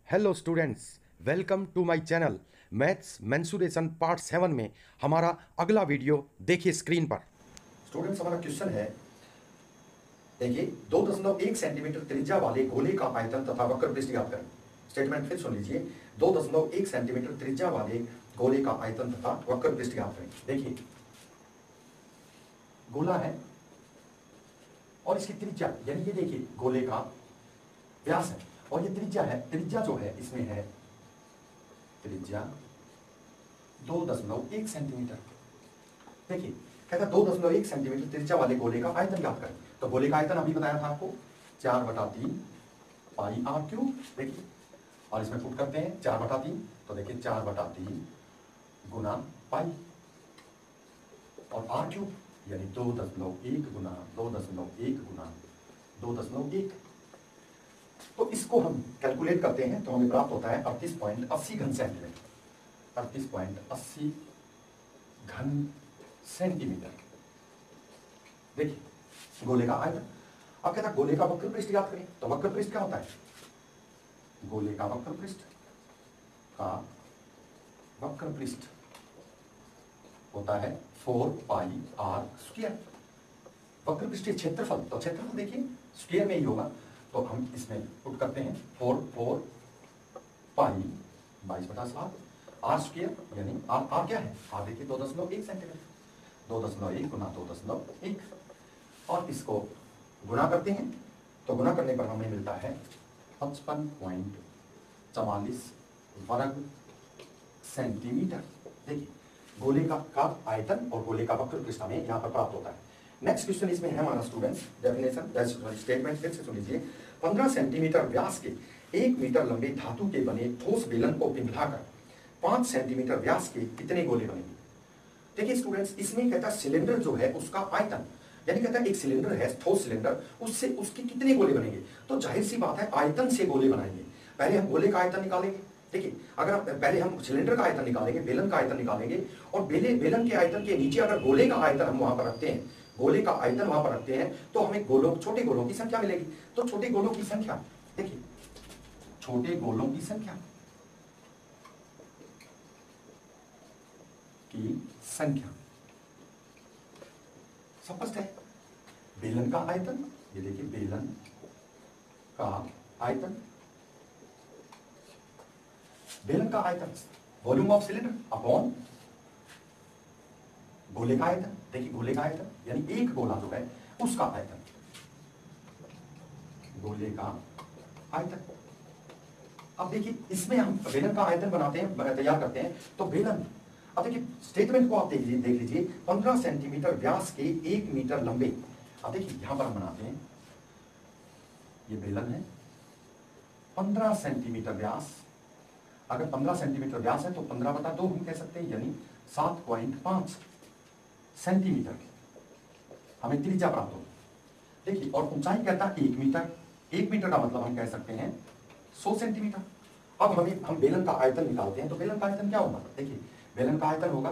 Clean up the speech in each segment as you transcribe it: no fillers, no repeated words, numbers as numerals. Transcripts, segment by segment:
Hello students, welcome to my channel. Maths mensuration part 7 में हमारा अगला वीडियो देखिए स्क्रीन पर। स्टूडेंट्स, हमारा क्वेश्चन है, देखिए 2.1 सेंटीमीटर त्रिज्या वाले गोले का आयतन तथा वक्र पृष्ठ ज्ञात करें। स्टेटमेंट फिर सुन लीजिए। 2.1 सेंटीमीटर त्रिज्या वाले गोले का आयतन तथा वक्र पृष्ठ ज्ञात करें। देखिए गोला है और इसकी त्रिज्या, यानी ये देखिए गोले का व्यास है और ये त्रिज्या है। त्रिज्या जो है इसमें है त्रिज्या 2.1 सेंटीमीटर। देखिए कहता है 2.1 सेंटीमीटर त्रिज्या वाले गोले का आयतन ज्ञात करें। तो गोले का आयतन अभी बताया था आपको 4/3 पाई आर क्यूब। देखिए और इसमें पुट करते हैं 4/3, तो देखिए 4/3 गुना पाई और आर क्यूब यानी 2.1 गुना 2.1 गुना 2.1। तो इसको हम कैलकुलेट करते हैं तो हमें प्राप्त होता है 38.80 घन सेंटीमीटर। 38.80 घन सेंटीमीटर। देखिए गोले का आयतन। अब कहता है गोले का वक्र पृष्ठ ज्ञात करें। तो वक्र पृष्ठ क्या होता है? गोले का वक्र पृष्ठ होता है 4 पाई आर स्क्वायर। वक्र पृष्ठ क्षेत्रफल, तो क्षेत्रफल देखिए स्क्वायर में ही होगा, तो हम इसमें पुट करते हैं 4 पाई 22/7 आर स्क्वायर, यानी आर क्या है? आर देखिए 2.1 सेंटीमीटर। 2.1 गुना 2.1 और इसको गुना करते हैं तो गुना करने पर हमें मिलता है 55.44 वर्ग सेंटीमीटर। देखिए गोले का आयतन और गोले का वक्र पृष्ठ हमें यहाँ पर प्राप्त होता है। नेक्स्ट क्वेश्चन इसमें है हमारा स्टूडेंट्स, डेफिनेशन स्टेटमेंट फिर से सुन लीजिए। 15 सेंटीमीटर व्यास के 1 मीटर लंबे धातु के बने ठोस बेलन को पिघलाकर 5 सेंटीमीटर व्यास के कितने गोले बनेंगे? देखिए स्टूडेंट्स, इसमें कहता है सिलेंडर जो है उसका आयतन, यानी कहता है एक सिलेंडर है ठोस सिलेंडर, उससे उसके कितने गोले बनेंगे। तो जाहिर सी बात है आयतन से गोले बनाएंगे। पहले हम गोले का आयतन निकालेंगे। देखिए अगर पहले हम सिलेंडर का आयतन निकालेंगे, बेलन का आयतन निकालेंगे और बेलन के आयतन के नीचे अगर गोले का आयतन हम वहां पर रखते हैं, गोले का आयतन वहां पर रखते हैं, तो हमें छोटे गोलों की संख्या मिलेगी। तो छोटे गोलों की संख्या, देखिए छोटे गोलों की संख्या स्पष्ट है। बेलन का आयतन, ये देखिए बेलन का आयतन, बेलन का आयतन वॉल्यूम ऑफ सिलेंडर अपॉन गोले का आयतन। देखिए गोले का आयतन यानी एक गोला जो है उसका आयतन, गोले का आयतन। अब देखिए इसमें हम बेलन का आयतन बनाते हैं, तैयार करते हैं, तो बेलन, अब देखिए स्टेटमेंट को आप देख लीजिए 15 सेंटीमीटर व्यास के 1 मीटर लंबे। अब देखिए यहां पर हम बनाते हैं, ये बेलन है 15 सेंटीमीटर व्यास। अगर 15 सेंटीमीटर व्यास है तो 15/2 हम कह सकते हैं, यानी 7.5 सेंटीमीटर हमें त्रिज्या प्राप्त होगी। देखिए और ऊंचाई कहता है 1 मीटर। 1 मीटर का मतलब हम कह सकते हैं 100 सेंटीमीटर। अब हम बेलन का आयतन निकालते हैं, तो बेलन का आयतन क्या होगा? देखिए बेलन का आयतन होगा,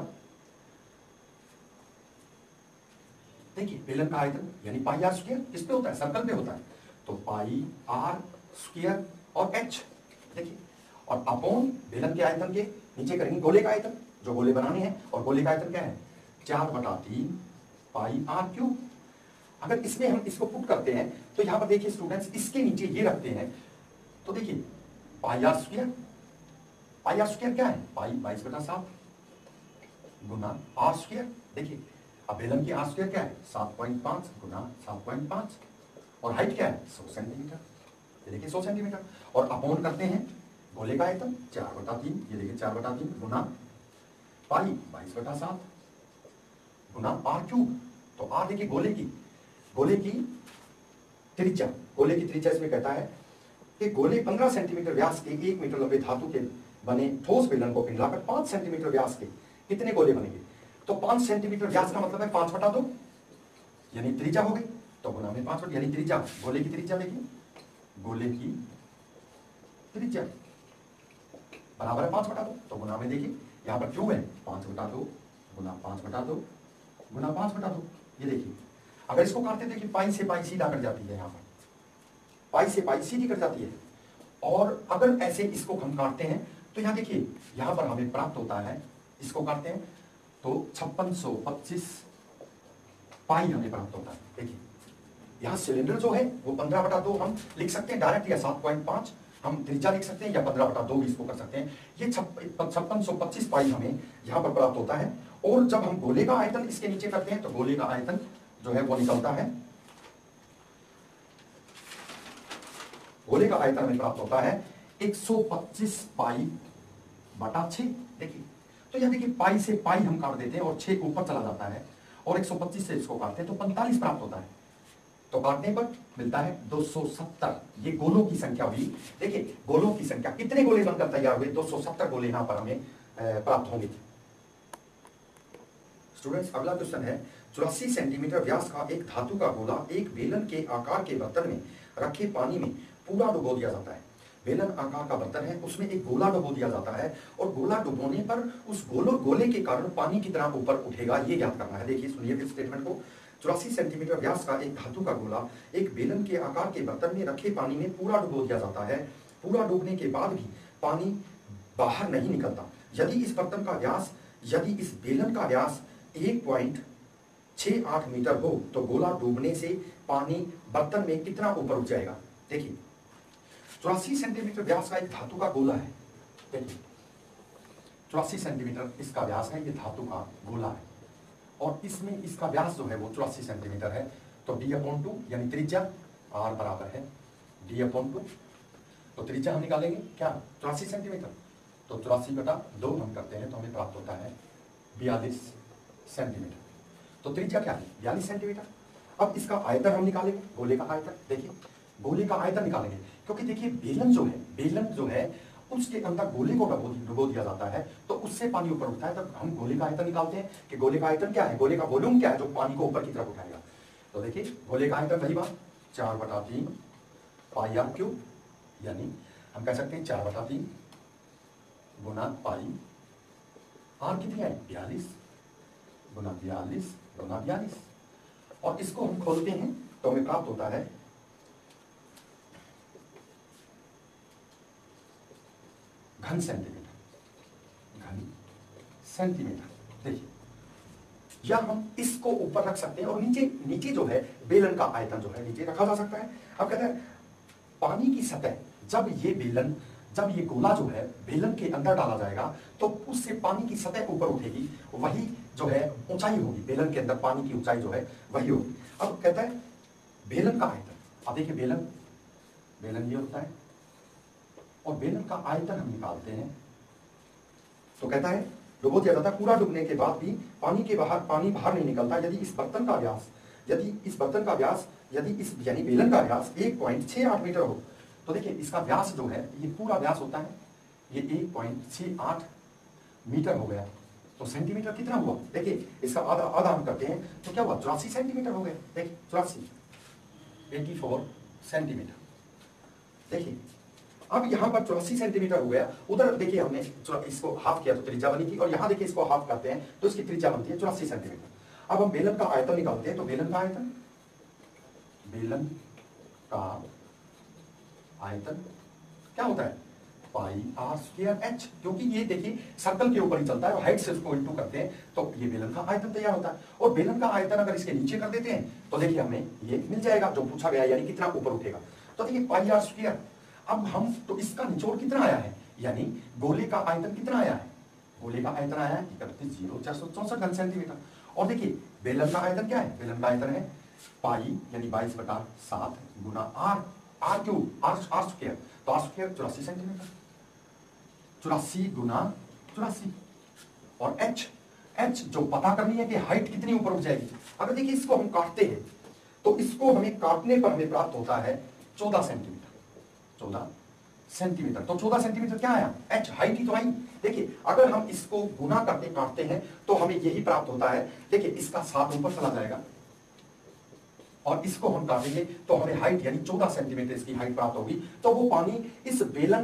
देखिए बेलन का आयतन यानी पाई आर स्क्वायर, किस पे होता है? सर्कल पे होता है, तो पाई आर स्क्वायर और एच। देखिए और अपॉन बेलन के आयतन के नीचे करेंगे गोले का आयतन, जो गोले बनाने हैं, और गोले का आयतन क्या है? 4/3 पाई आर क्यूब। अगर इसमें हम इसको पुट करते हैं तो यहां पर देखिए स्टूडेंट्स इसके नीचे ये रखते हैं, तो देखिए pi r square. Pi r square क्या है? पाई 22/7 गुना आर स्क्वायर। देखिए अब बेलन की आर स्क्वायर क्या है? 7.5 गुना 7.5 और हाइट क्या है? 100 सेंटीमीटर। ये देखिए 100 सेंटीमीटर और अपॉन करते हैं गोले का आयतन 4/3, ये देखिए 4/3 गुना पाई 22/7 गुना आर क्यूब। तो आर देखिए गोले की त्रिज्या, गोले की त्रिज्या इसमें कहता है कि गोले 15 सेंटीमीटर व्यास के 1 मीटर लंबे धातु के बने ठोस बेलन को पिघलाकर 5 सेंटीमीटर व्यास के कितने गोले बनेंगे? तो 5 सेंटीमीटर व्यास का मतलब है 5/2 यानी त्रिज्या हो गई, तो गुना में 5 यानी त्रिज्या, गोले की त्रिज्या देखिए, गोले की त्रिज्या बराबर है 5/2, तो गुना में देखिए यहां पर क्यों है 5/2 गुना 5/2 गुना 5/2। ये देखिए अगर इसको काटते देखिए पाई से पाई सीधा कट जाती है, यहां पर पाई से पाई सीधी कट जाती है और अगर ऐसे इसको हम काटते हैं तो यहां देखिए, यहां पर हमें प्राप्त होता है, इसको काटते हैं तो 5625 पाई हमें प्राप्त होता है। देखिए यहां सिलेंडर जो है वो 15/2 हम लिख सकते हैं डायरेक्ट, या 7.5 हम त्रिज्या लिख सकते हैं, या 15/2 भी इसको कर सकते हैं। ये 5625 पाई हमें यहां पर प्राप्त होता है। और जब हम गोले का आयतन इसके नीचे करते हैं तो गोले का आयतन जो है वो निकलता है, गोले का आयतन हमें प्राप्त होता है 125 पाई/6। देखिए तो यहां देखिए पाई से पाई हम काट देते हैं और 6 ऊपर चला जाता है, और 125 से इसको काटते हैं तो 45 प्राप्त होता है। तो काटने पर मिलता है 270। ये गोलों की संख्या हुई। देखिए गोलों की संख्या, कितने गोले बनकर तैयार हुए? 270 गोले यहां पर हमें प्राप्त होंगे। स्टूडेंट्स अगला क्वेश्चन है, 84 सेंटीमीटर व्यास का एक धातु का गोला एक बेलन के आकार के बर्तन में रखे पानी में पूरा डुबो दिया जाता है। बेलन आकार का बर्तन है, उसमें एक गोला डुबो दिया जाता है, और गोला डुबोने पर उस गोले के कारण पानी कितना ऊपर उठेगा ये ज्ञात करना है। देखिए सुनिए फिर स्टेटमेंट को। 84 सेंटीमीटर व्यास का एक धातु का गोला एक बेलन के आकार के बर्तन में रखे पानी में पूरा डुबो दिया जाता है। पूरा डूबने के बाद भी पानी बाहर नहीं निकलता। यदि इस बर्तन का व्यास, यदि इस बेलन का व्यास 1.68 मीटर हो तो गोला डूबने से पानी बर्तन में कितना ऊपर उठ जाएगा? देखिए 84 सेंटीमीटर व्यास का एक धातु का गोला है। देखिए 84 सेंटीमीटर इसका व्यास है, ये धातु का गोला है, और इसमें इसका व्यास जो है वो 84 सेंटीमीटर है। तो d/2 यानी त्रिज्या r बराबर है d/2। तो त्रिज्या हम निकालेंगे क्या? 84 सेंटीमीटर। तो 84/2 हम करते हैं तो हमें प्राप्त होता है 42 सेंटीमीटर। तो त्रिज्या क्या है? 42 सेंटीमीटर। अब इसका आयतन हम निकालेंगे, गोले का आयतन। देखिए गोले का आयतन निकालेंगे, क्योंकि देखिए बेलन जो है उसके अंदर गोले को डुबो दिया जाता है तो उससे पानी ऊपर उठता है। तो हम गोले का आयतन निकालते हैं कि गोले का आयतन क्या है, गोले का वॉल्यूम क्या है जो पानी को ऊपर की तरफ उठाएगा। तो देखिए गोले का आयतन वही बात 4/3 पाई r क्यूब, यानी हम कह सकते हैं 4/3 गुना पाई r कितनी है? 42 गुना 42 गुना 42। और इसको हम खोलते हैं तो हमें प्राप्त होता है घन सेंटीमीटर। देखिए या हम इसको ऊपर रख सकते हैं और नीचे जो है बेलन का आयतन जो है नीचे रखा जा सकता है। अब कहते हैं पानी की सतह, जब ये गोला जो है बेलन के अंदर डाला जाएगा तो उससे पानी की सतह ऊपर उठेगी, वही जो है ऊंचाई होगी। बेलन के अंदर पानी की ऊंचाई जो है वही होगी। अब कहता है बेलन का आयतन। अब देखिए बेलन ये होता है, और बेलन का आयतन हम निकालते हैं तो कहता है डुबो दिया जाता है। पूरा डूबने के बाद भी पानी बाहर नहीं निकलता। यदि इस बेलन का व्यास यानी बेलन का व्यास 1.68 मीटर हो तो देखिए इसका व्यास जो है, ये पूरा व्यास होता है, ये 1.68 मीटर हो गया। तो सेंटीमीटर कितना हुआ? देखिए इसका आधा हम करते हैं तो क्या हुआ? 84 सेंटीमीटर हो गया। देखिए 84 सेंटीमीटर। देखिए अब यहां पर 84 सेंटीमीटर हो गया। उधर देखिए हमने इसको हाफ किया तो त्रिज्या बनी थी, और यहां देखिए इसको हाफ करते हैं तो इसकी त्रिज्या बनती है 84 सेंटीमीटर। अब हम बेलन का आयतन निकालते हैं तो बेलन का आयतन क्या होता है? पाई r² h, क्योंकि ये देखिए सर्कल के ऊपर ही चलता है और हाइट से उसको इनटू करते हैं तो ये बेलन का आयतन तैयार होता है। और बेलन का आयतन अगर इसके नीचे कर देते हैं तो देखिए हमें ये मिल जाएगा जो पूछा गया, यानी कितना ऊपर उठेगा। तो देखिए पाई r²। अब हम तो इसका निचोड़ कितना आया है, यानी गोले का आयतन कितना आया है? गोले का आयतन आया है 31,464 घन सेंटीमीटर। और देखिए बेलन का आयतन क्या है? बेलन का आयतन है पाई यानी 22/7 गुना r क्यूब r²। तो r² 84 सेंटीमीटर, 84 गुना 84। और h जो पता करनी है कि हाइट कितनी ऊपर उठ जाएगी। अगर देखिए इसको हम काटते हैं तो इसको हमें काटने पर हमें प्राप्त होता है 14 सेंटीमीटर। तो 14 सेंटीमीटर क्या आया? h, हाइट ही तो आई। देखिए अगर हम इसको गुना करके काटते हैं तो हमें यही प्राप्त होता है। देखिए इसका 7 ऊपर चला जाएगा और इसको हम काटेंगे तो हमें हाइट यानी 14 सेंटीमीटर इसकी हाइट प्राप्त होगी। तो वो पानी इस बेलन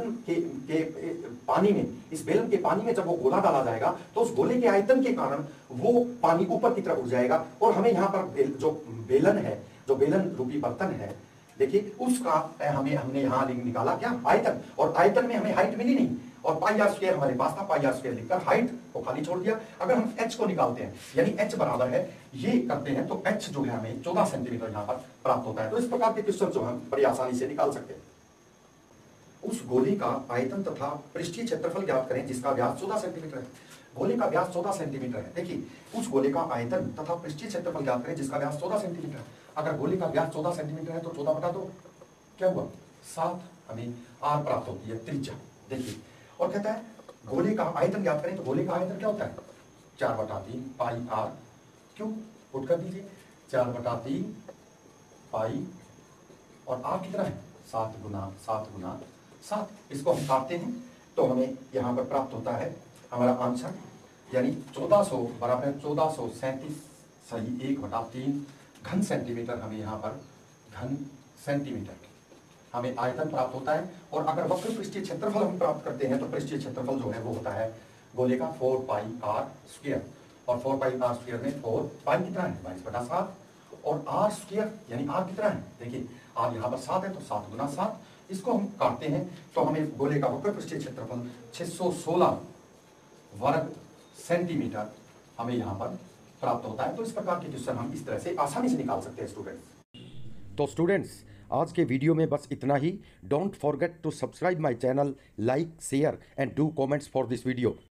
के पानी में जब वो गोला डाला जाएगा तो उस गोले के आयतन के कारण वो पानी ऊपर की तरफ उठ जाएगा, और हमें यहाँ पर जो बेलन रूपी बर्तन है देखिए उसका हमने यहाँ निकाला क्या, आयतन, और आयतन में हमें हाइट मिली नहीं, और पाई आर स्क्वायर हमारे पास था, पाई आर स्क्वायर लिखकर हाइट को खाली छोड़ दिया। अगर हम h को निकालते हैं, यानी h बराबर है ये करते हैं, तो h जो है हमें 14 सेंटीमीटर यहाँ पर प्राप्त होता है। तो इस प्रकार के क्वेश्चन जो हम बड़ी आसानी से निकाल सकते हैं। उस गोले का आयतन तथा पृष्ठीय क्षेत्रफल ज्ञात करें जिसका व्यास 14 सेंटीमीटर है। गोले का व्यास 14 सेंटीमीटर है। देखिए उस गोले का आयतन तथा पृष्ठीय क्षेत्रफल ज्ञात करें जिसका व्यास 14 सेंटीमीटर है। अगर गोले का व्यास 14 सेंटीमीटर है तो 14 बटा 2 क्या हुआ, 7 हमें r प्राप्त होती है, त्रिज्या। देखिए और कहता है गोले का आयतन ज्ञात करें, तो गोले का आयतन क्या होता है, 4/3 पाई r क्यों, पुट कर दीजिए 4/3 पाई, और r कितना है 7 गुना 7। इसको हम काटते हैं तो हमें यहाँ पर प्राप्त होता है हमारा आंसर, यानी 1400 बराबर है 1437 सही 1/3 घन सेंटीमीटर, हमें यहाँ पर घन सेंटीमीटर हमें आयतन प्राप्त होता है। और अगर वक्र पृष्ठीय क्षेत्रफल हम प्राप्त करते हैं तो पृष्ठीय क्षेत्रफल जो है वो होता है गोले का 4 पाई r स्क्वायर, और 4 पाई r स्क्वायर में 4 पाई कितना है 22/7, और r स्क्वायर यानी r कितना है, देखिए r यहाँ पर 7 है तो 7 गुना 7। इसको हम काटते हैं तो हमें गोले का वक्र पृष्ठीय क्षेत्रफल 616 वर्ग सेंटीमीटर हमें यहाँ पर प्राप्त होता है। तो इस प्रकार के क्वेश्चन हम इस तरह से आसानी से निकाल सकते हैं स्टूडेंट्स। तो स्टूडेंट्स आज के वीडियो में बस इतना ही। Don't forget to subscribe my channel, like, share and do comments for this video.